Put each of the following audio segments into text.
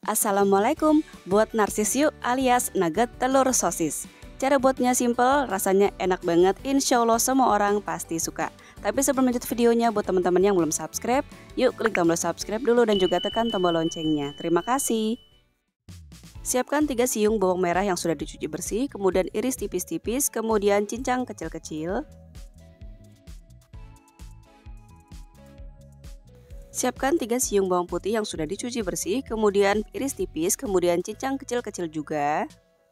Assalamualaikum, buat narsis yuk alias nugget telur sosis. Cara buatnya simple, rasanya enak banget, insya Allah semua orang pasti suka. Tapi sebelum lanjut videonya, buat teman-teman yang belum subscribe, yuk klik tombol subscribe dulu dan juga tekan tombol loncengnya. Terima kasih. Siapkan 3 siung bawang merah yang sudah dicuci bersih, kemudian iris tipis-tipis, kemudian cincang kecil-kecil. Siapkan 3 siung bawang putih yang sudah dicuci bersih, kemudian iris tipis, kemudian cincang kecil-kecil juga.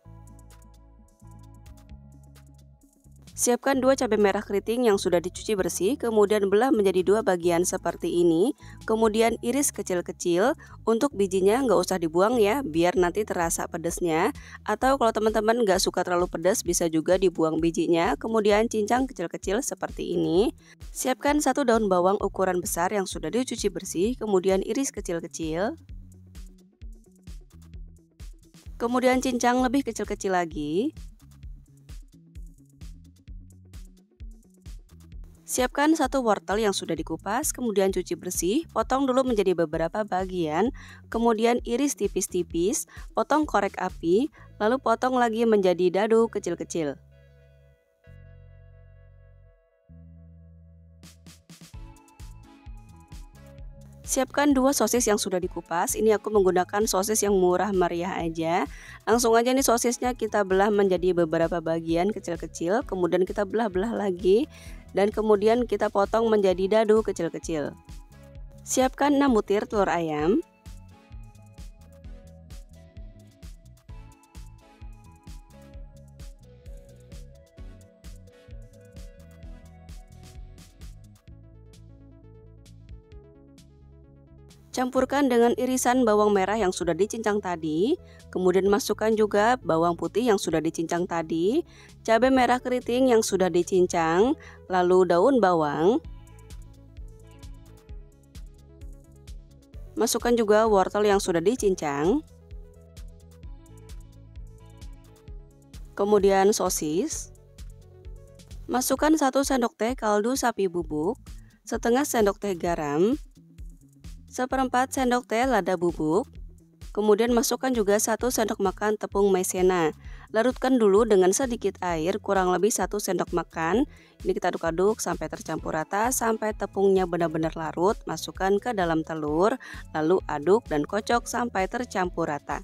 Siapkan 2 cabai merah keriting yang sudah dicuci bersih, kemudian belah menjadi 2 bagian seperti ini, kemudian iris kecil-kecil. Untuk bijinya nggak usah dibuang ya, biar nanti terasa pedasnya. Atau kalau teman-teman nggak suka terlalu pedas, bisa juga dibuang bijinya, kemudian cincang kecil-kecil seperti ini. Siapkan 1 daun bawang ukuran besar yang sudah dicuci bersih, kemudian iris kecil-kecil. Kemudian cincang lebih kecil-kecil lagi. Siapkan 1 wortel yang sudah dikupas, kemudian cuci bersih, potong dulu menjadi beberapa bagian, kemudian iris tipis-tipis, potong korek api, lalu potong lagi menjadi dadu kecil-kecil. Siapkan 2 sosis yang sudah dikupas. Ini aku menggunakan sosis yang murah meriah aja. Langsung aja nih sosisnya kita belah menjadi beberapa bagian kecil-kecil, kemudian kita belah-belah lagi dan kemudian kita potong menjadi dadu kecil-kecil. Siapkan 6 butir telur ayam. Campurkan dengan irisan bawang merah yang sudah dicincang tadi, kemudian masukkan juga bawang putih yang sudah dicincang tadi, cabai merah keriting yang sudah dicincang, lalu daun bawang. Masukkan juga wortel yang sudah dicincang. Kemudian sosis. Masukkan 1 sendok teh kaldu sapi bubuk, setengah sendok teh garam, 1/4 sendok teh lada bubuk, kemudian masukkan juga 1 sendok makan tepung maizena. Larutkan dulu dengan sedikit air, kurang lebih 1 sendok makan. Ini kita aduk-aduk sampai tercampur rata, sampai tepungnya benar-benar larut. Masukkan ke dalam telur, lalu aduk dan kocok sampai tercampur rata.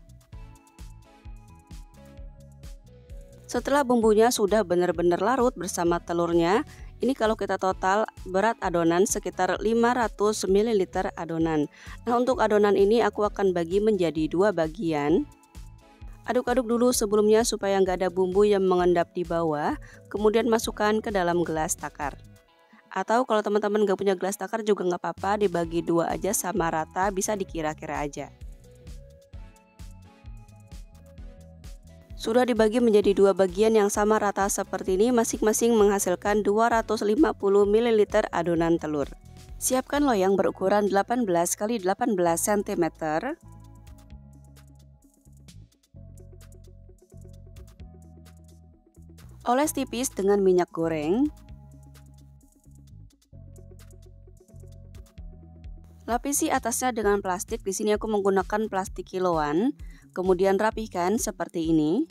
Setelah bumbunya sudah benar-benar larut bersama telurnya, ini kalau kita total berat adonan sekitar 500 ml adonan. Nah, untuk adonan ini aku akan bagi menjadi 2 bagian. Aduk-aduk dulu sebelumnya supaya nggak ada bumbu yang mengendap di bawah. Kemudian masukkan ke dalam gelas takar. Atau kalau teman-teman nggak punya gelas takar juga nggak apa-apa, dibagi 2 aja sama rata, bisa dikira-kira aja. Sudah dibagi menjadi 2 bagian yang sama rata seperti ini, masing-masing menghasilkan 250 ml adonan telur. Siapkan loyang berukuran 18 x 18 cm. Oles tipis dengan minyak goreng. Lapisi atasnya dengan plastik. Di sini aku menggunakan plastik kiloan. Kemudian rapihkan seperti ini.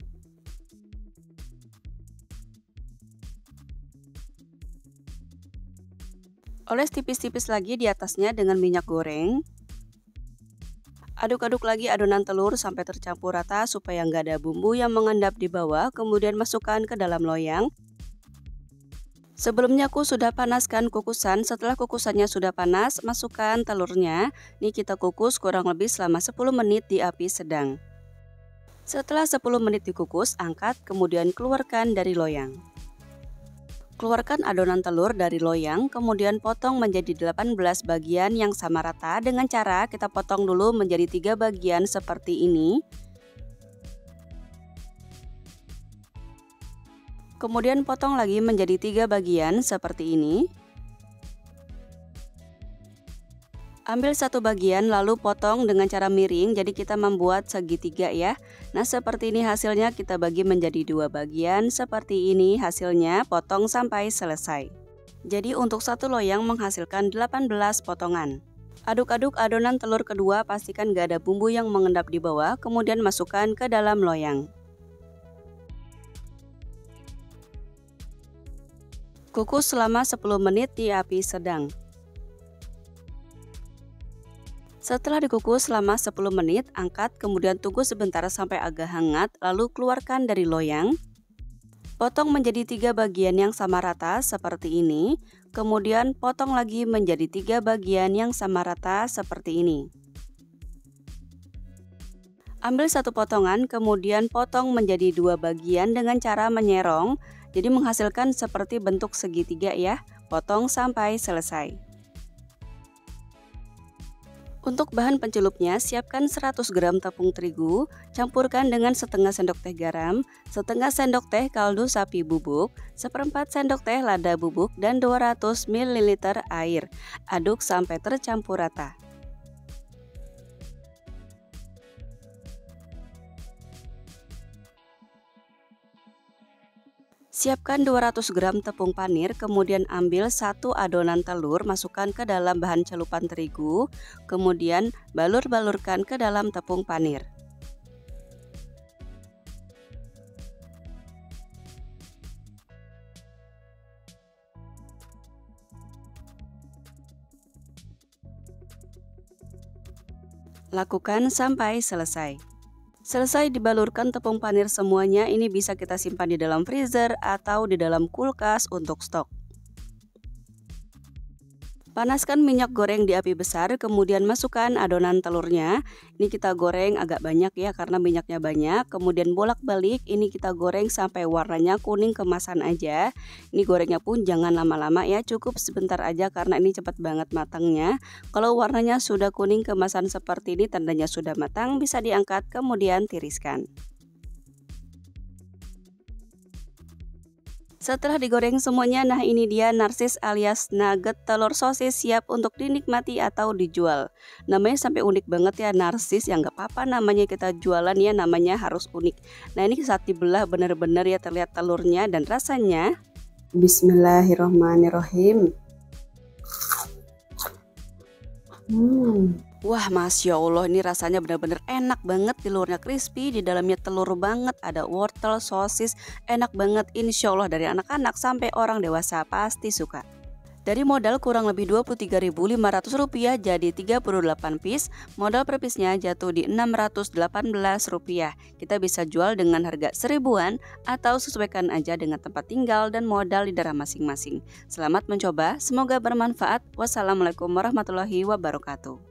Oles tipis-tipis lagi di atasnya dengan minyak goreng. Aduk-aduk lagi adonan telur sampai tercampur rata supaya nggak ada bumbu yang mengendap di bawah. Kemudian masukkan ke dalam loyang. Sebelumnya aku sudah panaskan kukusan. Setelah kukusannya sudah panas, masukkan telurnya. Ini kita kukus kurang lebih selama 10 menit di api sedang. Setelah 10 menit dikukus, angkat, kemudian keluarkan dari loyang. Keluarkan adonan telur dari loyang, kemudian potong menjadi 18 bagian yang sama rata dengan cara kita potong dulu menjadi 3 bagian seperti ini. Kemudian potong lagi menjadi 3 bagian seperti ini. Ambil 1 bagian lalu potong dengan cara miring, jadi kita membuat segitiga ya. Nah, seperti ini hasilnya, kita bagi menjadi 2 bagian seperti ini hasilnya, potong sampai selesai. Jadi untuk 1 loyang menghasilkan 18 potongan. Aduk-aduk adonan telur kedua, pastikan gak ada bumbu yang mengendap di bawah, kemudian masukkan ke dalam loyang. Kukus selama 10 menit di api sedang. Setelah dikukus selama 10 menit, angkat kemudian tunggu sebentar sampai agak hangat, lalu keluarkan dari loyang. Potong menjadi 3 bagian yang sama rata seperti ini, kemudian potong lagi menjadi 3 bagian yang sama rata seperti ini. Ambil satu potongan, kemudian potong menjadi 2 bagian dengan cara menyerong, jadi menghasilkan seperti bentuk segitiga ya. Potong sampai selesai. Untuk bahan pencelupnya, siapkan 100 gram tepung terigu, campurkan dengan setengah sendok teh garam, setengah sendok teh kaldu sapi bubuk, seperempat sendok teh lada bubuk, dan 200 ml air. Aduk sampai tercampur rata. Siapkan 200 gram tepung panir, kemudian ambil satu adonan telur, masukkan ke dalam bahan celupan terigu, kemudian balur-balurkan ke dalam tepung panir. Lakukan sampai selesai. Selesai dibalurkan tepung panir semuanya, ini bisa kita simpan di dalam freezer atau di dalam kulkas untuk stok. Panaskan minyak goreng di api besar, kemudian masukkan adonan telurnya. Ini kita goreng agak banyak ya karena minyaknya banyak. Kemudian bolak-balik, ini kita goreng sampai warnanya kuning kemasan aja. Ini gorengnya pun jangan lama-lama ya, cukup sebentar aja karena ini cepat banget matangnya. Kalau warnanya sudah kuning kemasan seperti ini, tandanya sudah matang, bisa diangkat kemudian tiriskan. Setelah digoreng semuanya, nah ini dia narsis alias nugget telur sosis siap untuk dinikmati atau dijual. Namanya sampai unik banget ya, narsis, yang gak apa-apa namanya kita jualan ya, namanya harus unik. Nah ini saat dibelah benar-benar ya terlihat telurnya dan rasanya. Bismillahirrahmanirrahim. Wah, Masya Allah, ini rasanya benar-benar enak banget. Telurnya crispy, di dalamnya telur banget, ada wortel, sosis, enak banget. Insya Allah dari anak-anak sampai orang dewasa pasti suka. Dari modal kurang lebih Rp23.500 jadi 38 piece, modal per piece-nya jatuh di Rp618. Kita bisa jual dengan harga 1000-an atau sesuaikan aja dengan tempat tinggal dan modal di daerah masing-masing. Selamat mencoba, semoga bermanfaat. Wassalamualaikum warahmatullahi wabarakatuh.